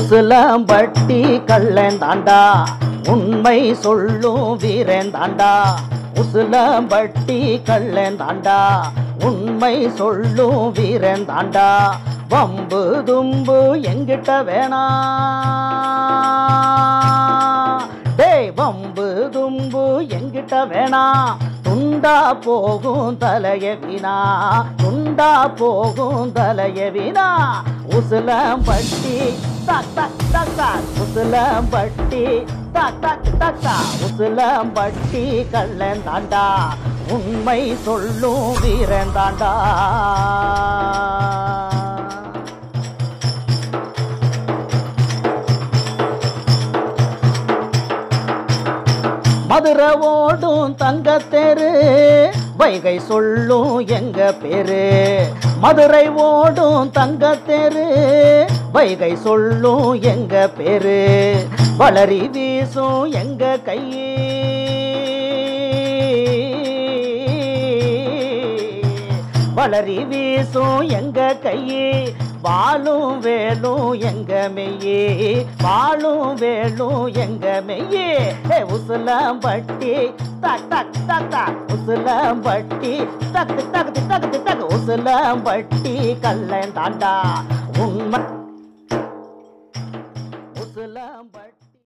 உசிலம்பட்டி கள்ளன் தாண்டா உண்மை சொல்லும் வீரன் தாண்டா உசிலம்பட்டி கள்ளன் தாண்டா உண்மை சொல்லும் வீரன் தாண்டா வம்பு தும்பு எங்கிட்ட வேணா டேய் வம்பு தும்பு எங்கிட்ட வேணா துண்டா போகும் தலைய வீணா துண்டா போகும் தலைய வீணா உசிலம்பட்டி தக் தக் தக் தக் உசிலம்பட்டி தக் தக் தக் தக் உசிலம்பட்டி கள்ளன் தாண்டா உண்மை சொல்லும் வீரன் தாண்டா மதுரை ஓடும் தங்கத்தேரு வைகை சொல்லும் எங்க பேரு மதுரை ஓடும் தங்கத்தேரு வைகை சொல்லும் எங்க பேரு வளரி வீசும் எங்க கையே வளரி வீசும் எங்க கையே வாழும் வேலும் எங்க மெய்யே வாழும் வேலும் எங்க மெய்யே உசிலம்பட்டி தக் தக் தக் தக் உசிலம்பட்டி தக் தக் தக் தக் உசிலம்பட்டி கள்ளன் தாண்டா உண்மை உசிலம்பட்டி